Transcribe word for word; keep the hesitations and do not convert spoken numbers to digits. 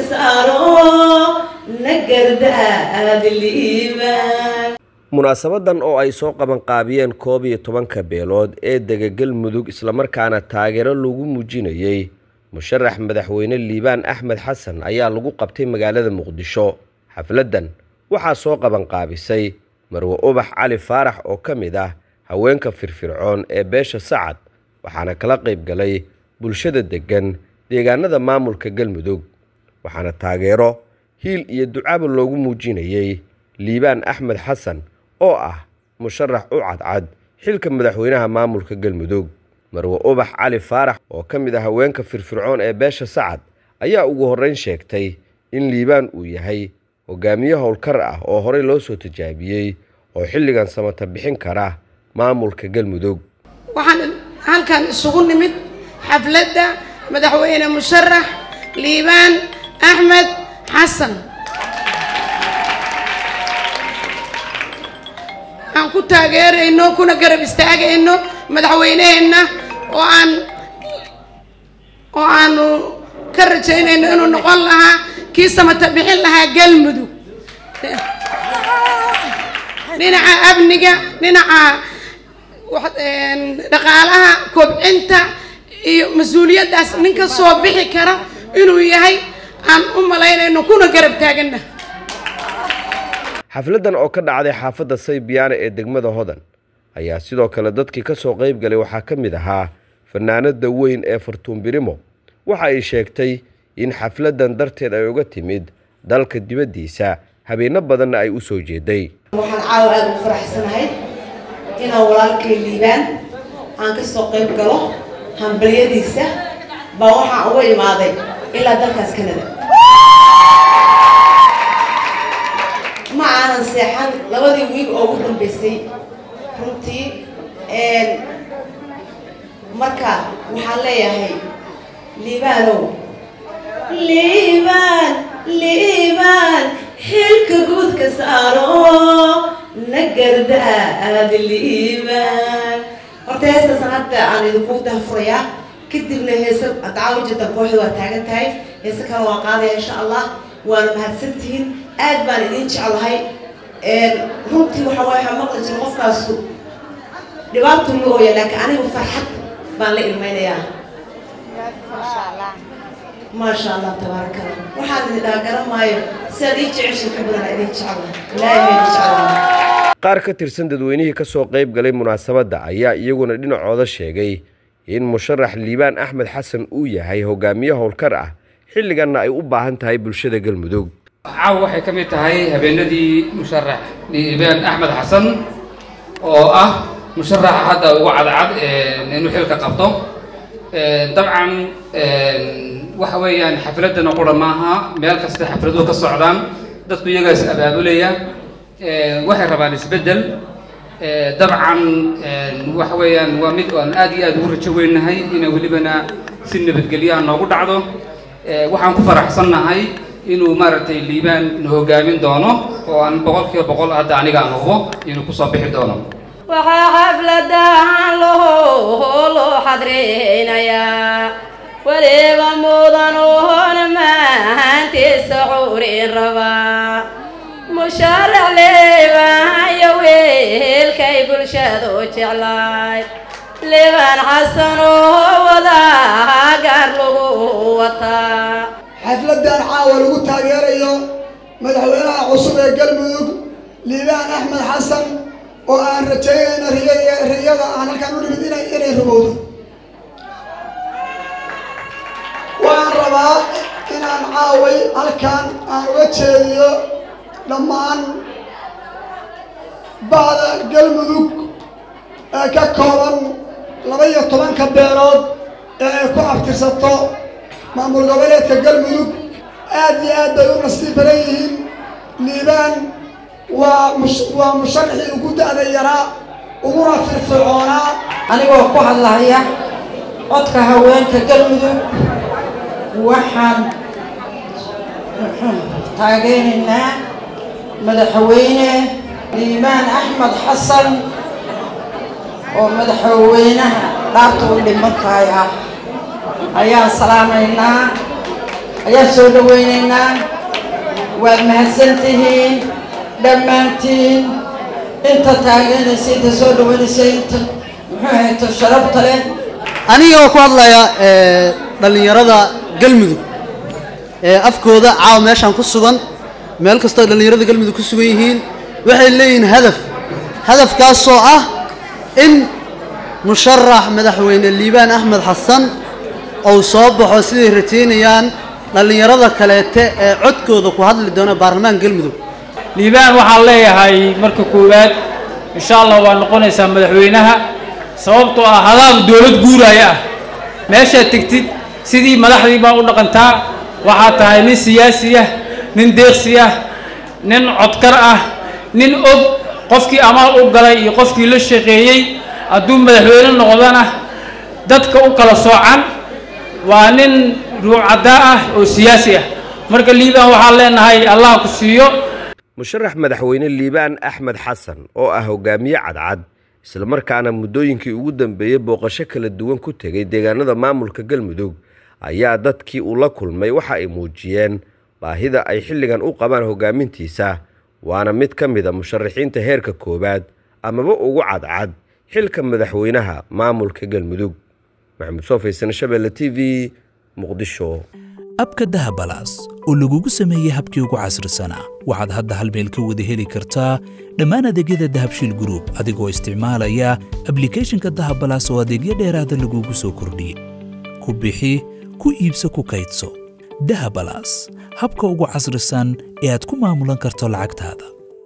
كسارو نقرد الليبان. munaasabadan oo ay soo qaban qaabiyeen koob iyo tobanka beelood ee degagal mudug isla markaana taageero lagu muujinayay musharax madaxweyne liibaan axmed xasan ayaa lagu qabtay magaalada muqdisho. xafladan waxaa soo qaban qaabisay marwo ubax cali faarax oo ka mid ah haweenka firfircoon ee beesha sacad, waxaana kala qayb galay bulshada degan deegaanada maamulka galmudug, waxaana taageero hiil iyo ducaabo loogu muujinayay liibaan axmed xasan oo ah musharax u cadcad xilka madaxweynaha maamulka galmudug. marwo ubax cali faarax oo ka mid ah haweenka firfircoon ee beesha sacad ayaa ugu horreyn sheegtay in liibaan uu yahay hogaamiye howlkar ah oo horey loo soo tijaabiyey oo xilligan samata bixin kara maamulka galmudug. waxaan halkan isugu nimid xafladda madaxweyne musharax liibaan axmed xasan aan ku taageerayno kuna garab istaagayno madaxweyneena oo aan oo aanu ka rajaynayno inuu noqon lahaa kii samata bixin lahaa galmudug dhinaca amniga, dhinaca dhaqaalaha, kobcinta iyo mas-uuliyaddaas ninka soo bixi kara inuu yahay aan u malaynayno kuna garab taagana. xafladan oo ka dhacday xaafadda saybiyaana ee degmada hodan ayaa sidoo kale dadkii ka soo qayb galay waxaa ka mid ahaa fanaanada weyn ee fartuun birimo. waxa ay sheegtay in xafladan darteed ay uga timid dalka dibaddiisa, habeenno badanna ay u soo jeeday. waxaan caawa aad u faraxsanahay inaan walaalkay liibaan aan ka soo qayb galo hambalyadiisa baa waxaan uga imaaday ilaa dalkaas Kanada. ma aanan seexan labadii wiil oo ugu dambeysay runtii marka waxaan leeyahay liibaanow liibaan liibaan xilka guud ka saaro naqarda liibaan. horta heestaasaan hadda aan idinku daafurayaa, kadibna heesa dacaawo jidda kooxda waa taagan tahay, heesa kale waa qaadaya insha allah. waana mahadsantihiin, aad baan idin jeclahay. runtii waxa waaye waxaa maqli jira qofkaasu dhibaato la ooya, laakiin anigu farxad baan la ilmaynayaa. maasha allah tabaaraka allah. waxaan idin dhaha garan maayo sidaad ii jeceshin ka badan idin jeclahay. ilaahay baa idin jeclahay. qaar ka tirsan dadweynihii ka soo qayb galay munaasabadda ayaa iyaguna dhinacooda sheegay in musharax liibaan axmed xasan uu yahay hogaamiye howlkar ah, xilliganna ay u baahan tahay bulshada galmudug. caawa waxay ka mid tahay habeenadii musharax liibaan axmed xasan oo ah musharaxa hadda ugu cadcad inuu xilka qabto. dabcan waxa weeyaan xafladana qura maaha, meel kasta xafladuhu ka socdaan, dadku iyagaas abaabulaya, waxay rabaan isbeddel. dabcan waxa weeyaan waa mid aan aad iyo aad ugu rajo weynahay inay welibana si nabadgelyo ah noogu dhacdo. waxaan ku faraxsannahay inuu maaragtay liibaan na hogaamin doono oo aan boqolkiiba boqol hadda aniga aan hubo inuu kusoo bixi doono. waxaa xafladan loo loo xadreynayaa waliba mudan oona maantiisa cuurin rabaa musharax liibaan iyo wiilkay bulshadu jeclaay liibaan xasan oo wadaa gaar lagu wataa. xafladan caawa lagu taageerayo madaxweynaha cusub ee galmudug liibaan axmed xasan oo aan rajaynayno riyada aan halkaan u nimid inay inay rumowdo. waxaan rabaa inaan caaway halkaan aan uga jeediyo dhammaan bacda galmudug ee ka kooban laba iyo tobanka beelood ee ay ku abtirsato maamul goboleedka galmudug. aad iyo aad bay u nasiib badan yihiin. liibaan waa waa musharaxii ugu da'da yaraa uguna firfircoonaa. anigoo ku hadlaya codka haweenka galmudug waxaan taageeraynaa madaxweyne liibaan axmed xasan oo madaxweynaha dhaarta u dhimantahay ah ayaan salaamaynaa. ayaan soo dhawaynaynaa waad mahadsantihiin dhammaantiin inta taageeraysa inta soo dhawaynaysa inta muxuu hayto sharafta leh aniga oo ku hadlaya dhalinyarada galmudug ee afkooda caaw meeshan ku sugan meel kasta dhalinyarada galmudug ku sugan yihiin waxay leeyihiin hadaf hadafkaas oo ah in musharax madaxweyne liibaan axmed xasan oo soo baxo sidii rajaynayaan dhalinyarada kaleete ee codkooda ku hadli doona baarlamaanka galmudug liibaan waxaan leeyahay marka koowaad insha Allah waa noqonaysaa madaxweynaha sababtoo ah hadaab dawlad guuraya ah meesha tagtid sidii madaxdii baa u dhaqantaa waxa tahay nin siyaasi ah nin deeqsi ah nin codkar ah nin og qofkii amaal u galay iyo qofkii la shaqeeyay aduu madaxweyne noqdana dadka u kala soocan waa nin ruucada ah oo siyaasi ah marka liibaan waxaan leenahay Allah ku siiyo musharax madaxweyne liibaan axmed xasan oo ah hogaamiye cadcad isla markaana muddooyinkii ugu dambeeyay booqasho kala duwan ku tagay deegaanada maamulka galmudug ayaa dadkii uu la kulmay waxa ay muujiyeen baahida ay xilligan u qabaan hogaamintiisa waana mid ka mid ah musharaxiinta heerka koobaad amaba ugu cadcad xilka madaxweynaha maamulka galmudug maxamed soofaysan Shabeelle T V muqdisho abka dahabalaas oo lagugu sameeyay habkii ugu casrisanaa waxaad hadda hal meel ka wada heli kartaa dhammaan adeegyada dahabshiil group adigoo isticmaalaya applicationka dahabalaas oo adeegyo dheeraada lagugu soo kordhiyay ku bixi ku iibso ku kaydso dahabalaas habka ugu casrisan ee aad ku maamulan karto lacagtaada